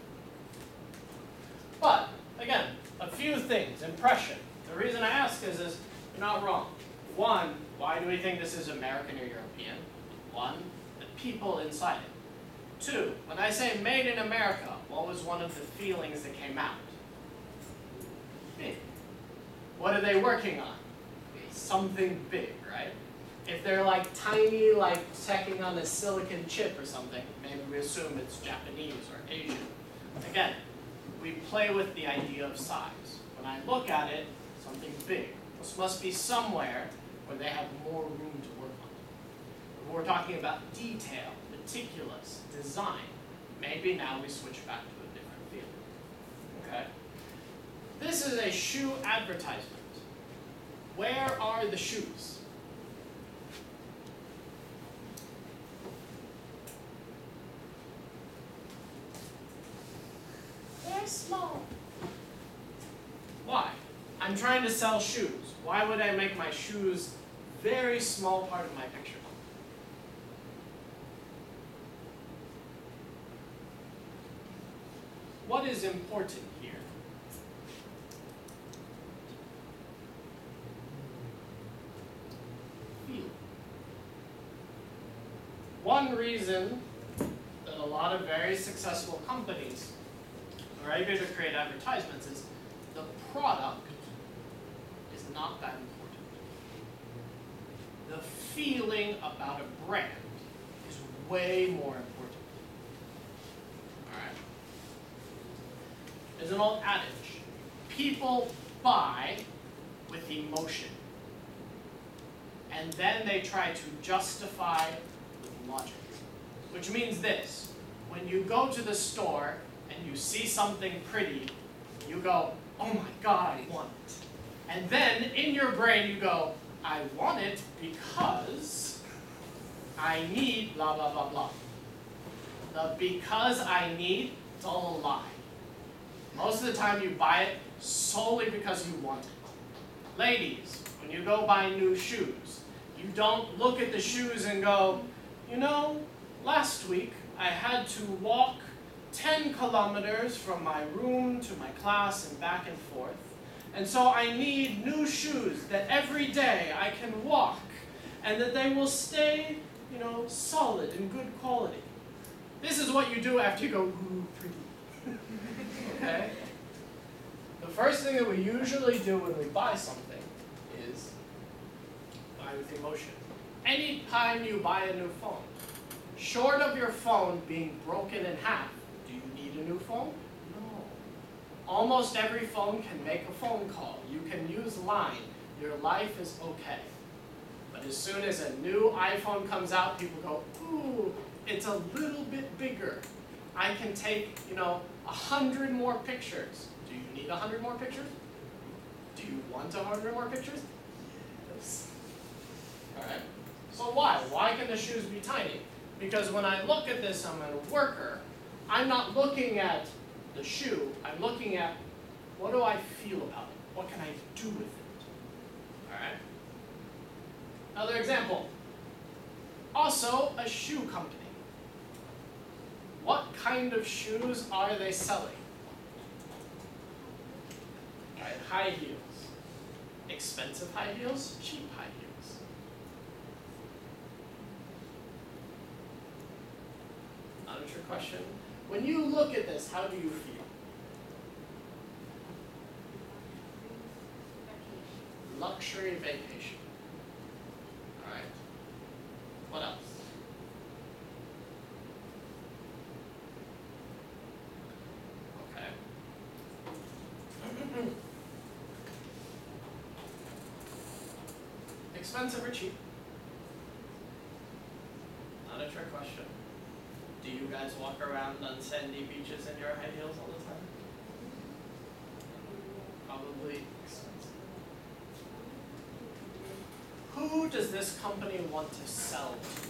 But, again, a few things. Impression. The reason I ask is, is you're not wrong. One, why do we think this is American or European? One, the people inside it. Two, when I say made in America, what was one of the feelings that came out? Me. What are they working on? something big, right? If they're like tiny, like checking on a silicon chip or something, maybe we assume it's Japanese or Asian. Again, we play with the idea of size. When I look at it, something big. This must be somewhere where they have more room to work on. When we're talking about detail, meticulous, design, maybe now we switch back to a different field. Okay? This is a shoe advertisement. Where are the shoes? They're small. Why? I'm trying to sell shoes. Why would I make my shoes very small part of my picture? What is important here? Feel. One reason that a lot of very successful companies are able to create advertisements is the product is not that important. The feeling about a brand is way more important. Alright? There's an old adage. People buy with emotion. And then they try to justify with logic. Which means this. When you go to the store and you see something pretty, you go, oh my God, I want it. And then in your brain you go, I want it because I need blah, blah, blah, blah. The because I need, it's all a lie. Most of the time you buy it solely because you want it. Ladies, when you go buy new shoes, you don't look at the shoes and go, you know, last week I had to walk ten kilometers from my room to my class and back and forth. And so I need new shoes that every day I can walk and that they will stay, you know, solid and good quality. This is what you do after you go, ooh, pretty. Okay? The first thing that we usually do when we buy something is buy with emotion. Any time you buy a new phone, short of your phone being broken in half, do you need a new phone? No. Almost every phone can make a phone call. You can use Line. Your life is okay. But as soon as a new iPhone comes out, people go, ooh, it's a little bit bigger. I can take, you know, a hundred more pictures. Do you need a hundred more pictures? Do you want a hundred more pictures? Yes. All right. So why? Why can the shoes be tiny? Because when I look at this, I'm a worker. I'm not looking at the shoe. I'm looking at what do I feel about it? What can I do with it? All right. Another example. Also, a shoe company. What kind of shoes are they selling? All right, high heels. Expensive high heels, cheap high heels. Not a trick question. When you look at this, how do you feel? Luxury vacation. All right. What else? Okay. Expensive or cheap? Not a trick question. Do you guys walk around on sandy beaches in your high heels all the time? Probably expensive. Who does this company want to sell to?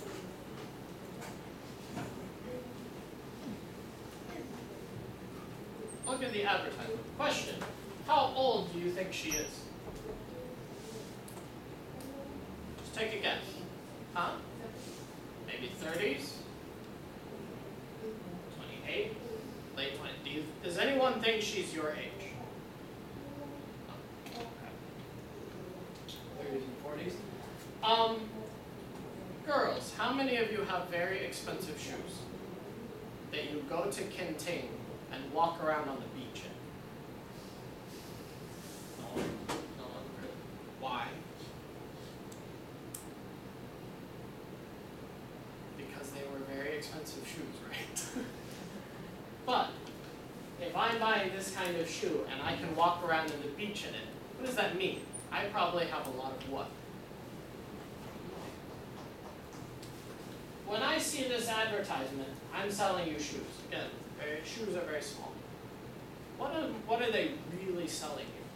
Look at the advertisement. Question, how old do you think she is? Just take a guess. Huh? Maybe thirties? twenty-eight? Late twenties? Do you, does anyone think she's your age? No. Okay. thirties and forties? Um, girls, how many of you have very expensive shoes that you go to Kenting and walk around on the beach in? No one? No one? Really? Why? expensive shoes, right? But if I'm buying this kind of shoe and I can walk around on the beach in it, what does that mean? I probably have a lot of what? When I see this advertisement, I'm selling you shoes. Again, very, shoes are very small. What are, what are they really selling you?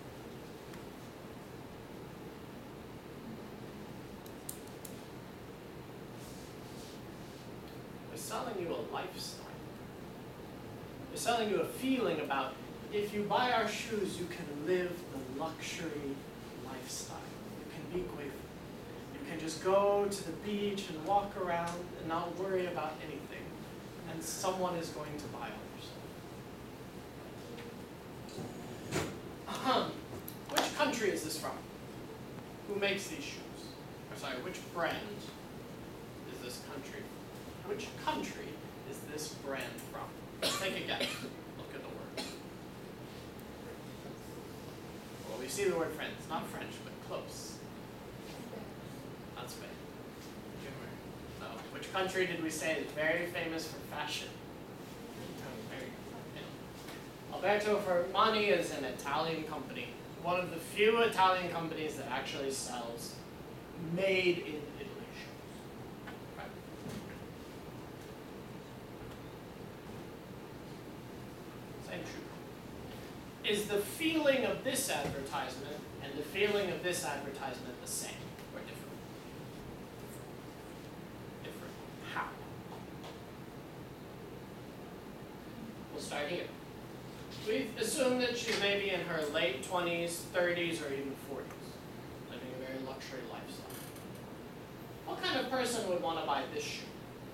They're selling you a lifestyle. They're selling you a feeling about if you buy our shoes, you can live the luxury lifestyle. You can be grateful. You can just go to the beach and walk around and not worry about anything. And someone is going to buy all your stuff. Ahem. Which country is this from? Who makes these shoes? Or sorry, which brand is this country from? Which country is this brand from? Take a guess. Look at the word. Well, we see the word French. Not French, but close. Not Spain. So, which country did we say is very famous for fashion? Very good. Alberto Fermani is an Italian company. One of the few Italian companies that actually sells made in Italy shoes. Right. Same shoe. Is the feeling of this advertisement and the feeling of this advertisement the same or different? Different. How? We'll start here. We've assumed that she's maybe in her late twenties, thirties, or even forties, living a very luxury lifestyle. What kind of person would want to buy this shoe?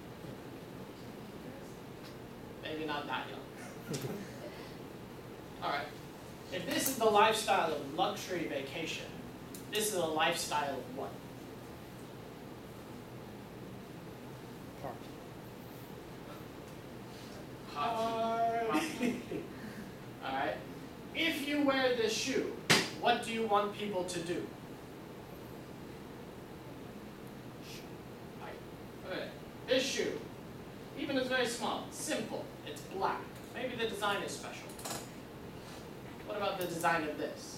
Maybe not that young. All right. If this is the lifestyle of luxury vacation, this is a lifestyle of what? Party. All right. If you wear this shoe, what do you want people to do? Right. Okay. This shoe, even it's very small, simple, it's black. Maybe the design is special. What about the design of this?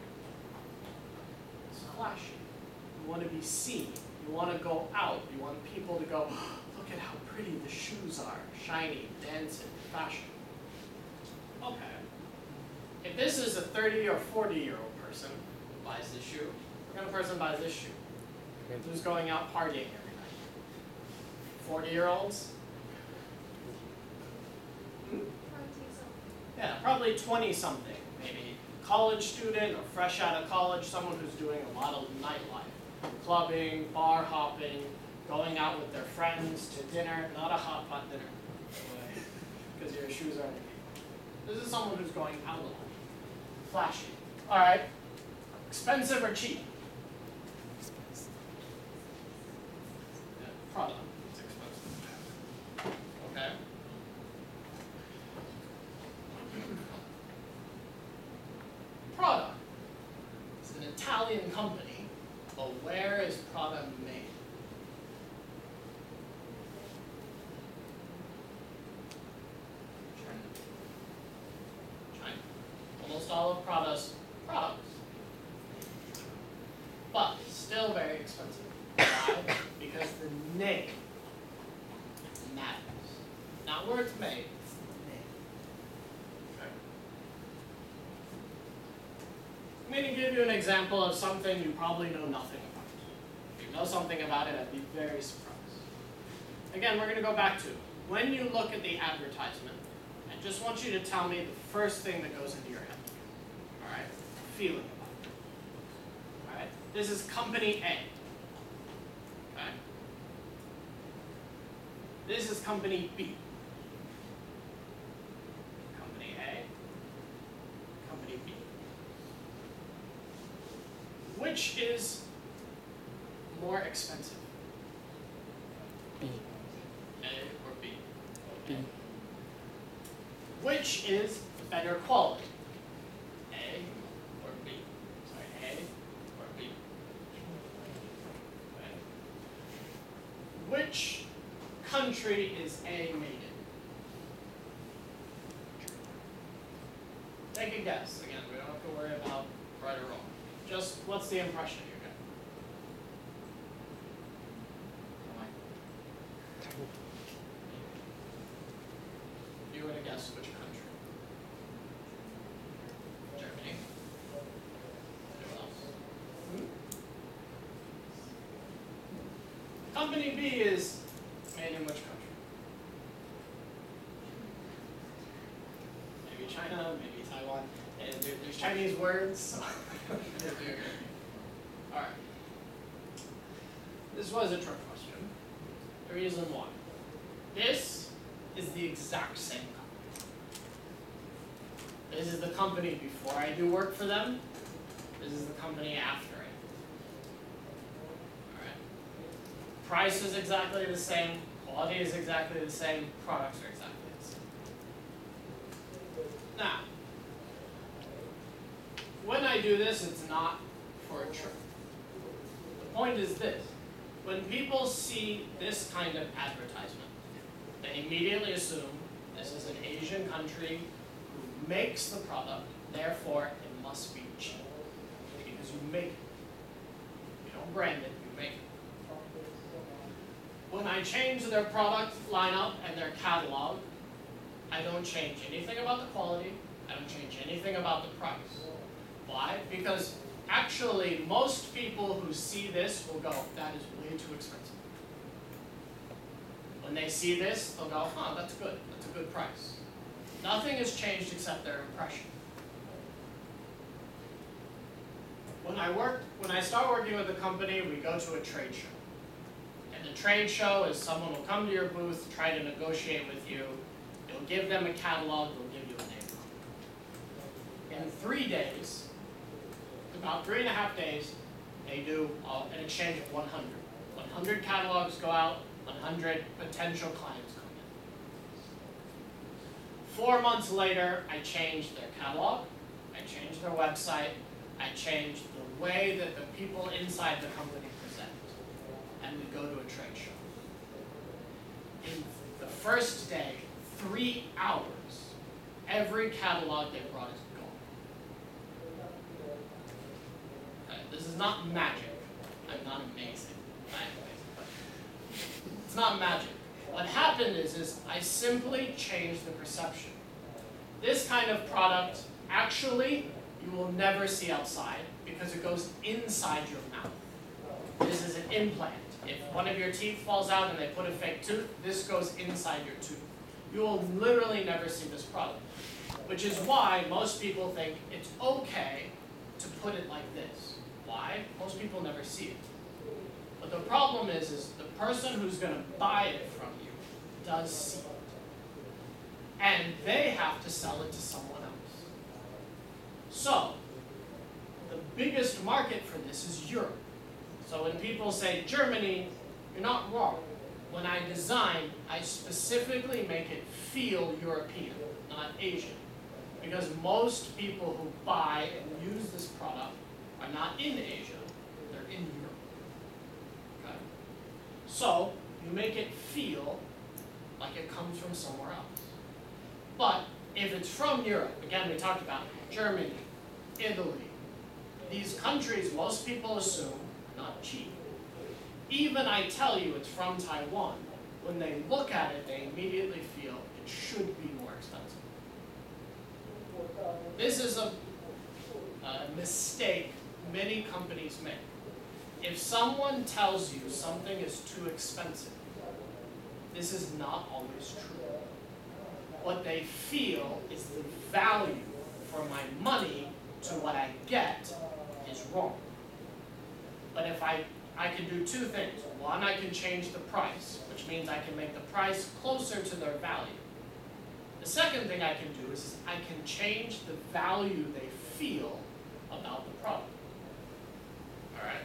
It's flashy. You want to be seen. You want to go out. You want people to go, oh, look at how pretty the shoes are. Shiny, dancing, fashion. Okay. If this is a thirty or forty year old person who buys this shoe, what kind of person buys this shoe? Who's going out partying every night? forty year olds? Hmm? Yeah, probably twenty something, maybe college student or fresh out of college, someone who's doing a lot of nightlife. Clubbing, bar hopping, going out with their friends to dinner, not a hot pot dinner, because your shoes are underneath. This is someone who's going out a lot. Flashy. All right. Expensive or cheap? Yeah, Prada. It's expensive. Okay. Prada. It's an Italian company, but where is Prada made? Almost all of Prada's products. But still very expensive. Why? Because the name matters. Not where it's made, it's the name. Okay. I'm going to give you an example of something you probably know nothing about. If you know something about it, I'd be very surprised. Again, we're going to go back to, when you look at the advertisement, I just want you to tell me the first thing that goes into your head. All right? Feeling about it. All right? This is company A. Okay? This is company B. Company A. Company B. Which is more expensive? B. A or B? B. Which is better quality? A or B? Sorry, A or B? Okay. Which country is A made in? Take a guess. Again, we don't have to worry about right or wrong. Just what's the impression you get? You would have guessed which country? Germany. Anyone else? Hmm? Company B is made in which country? Maybe China, maybe Taiwan. And there, there's Chinese words, so alright. This was a trick question. The reason why. This is the exact same company. This is the company before I do work for them. This is the company after it. Alright. Price is exactly the same, quality is exactly the same, products are exactly the same. Now, when I do this, it's not for a trick. The point is this. When people see this kind of advertisement, they immediately assume this is an Asian country who makes the product, therefore it must be cheap. Because you make it. You don't brand it, you make it. When I change their product lineup and their catalog, I don't change anything about the quality, I don't change anything about the price. Why? Because actually most people who see this will go, that is way too expensive. When they see this, they'll go, huh, that's good, that's a good price. Nothing has changed except their impression. When I work, when I start working with a company, we go to a trade show. And the trade show is someone will come to your booth, try to negotiate with you. You'll give them a catalog, they'll give you a name. In three days, about three and a half days, they do uh, an exchange of one hundred. one hundred catalogs go out, one hundred potential clients come in. Four months later, I changed their catalog, I changed their website, I changed the way that the people inside the company present, and we go to a trade show. In the first day, three hours, every catalog they brought is gone. Okay, this is not magic. I'm not amazing. I'm amazing, but it's not magic. What happened is, is I simply changed the perception. This kind of product, actually, you will never see outside because it goes inside your mouth. This is an implant. If one of your teeth falls out and they put a fake tooth, this goes inside your tooth. You will literally never see this product. Which is why most people think it's okay to put it like this. Why? Most people never see it. But the problem is, is the person who's going to buy it from you does see it. And they have to sell it to someone else. So, the biggest market for this is Europe. So when people say Germany, you're not wrong. When I design, I specifically make it feel European, not Asian. Because most people who buy and use this product are not in Asia, they're in Europe. Okay? So, you make it feel like it comes from somewhere else. But if it's from Europe, again we talked about Germany, Italy, these countries most people assume are not cheap. Even I tell you it's from Taiwan, when they look at it, they immediately feel it should be more expensive. This is a, a mistake many companies make. If someone tells you something is too expensive, this is not always true. What they feel is the value for my money to what I get is wrong. But if I, I can do two things. One, I can change the price, which means I can make the price closer to their value. The second thing I can do is I can change the value they feel about the product. All right?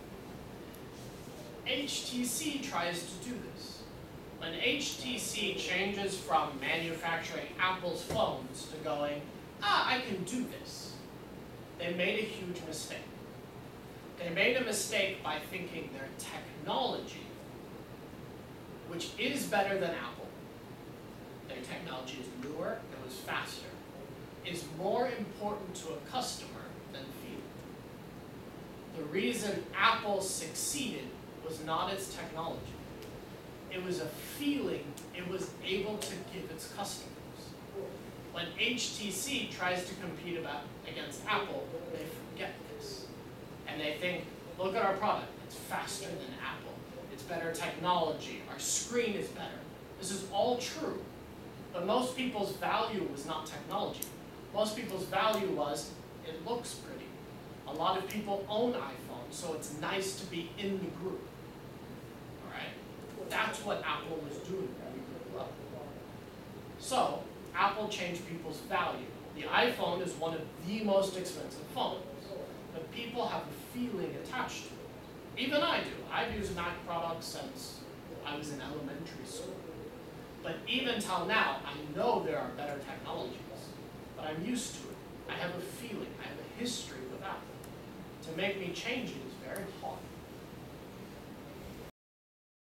H T C tries to do this. When H T C changes from manufacturing Apple's phones to going, ah, I can do this, they made a huge mistake. They made a mistake by thinking their technology, which is better than Apple, their technology is newer, it was faster, is more important to a customer than feeling. The reason Apple succeeded was not its technology. It was a feeling it was able to give its customers. When H T C tries to compete about, against Apple, they forget this. And they think, look at our product, it's faster than Apple. It's better technology, our screen is better. This is all true. But most people's value was not technology. Most people's value was, it looks pretty. A lot of people own iPhones, so it's nice to be in the group. All right? That's what Apple was doing when we grew up. So, Apple changed people's value. The iPhone is one of the most expensive phones, but people have a feeling attached to it. Even I do. I've used Mac products since I was in elementary school. But even till now, I know there are better technologies, but I'm used to it. I have a feeling, I have a history with Apple. To make me change it is very hard.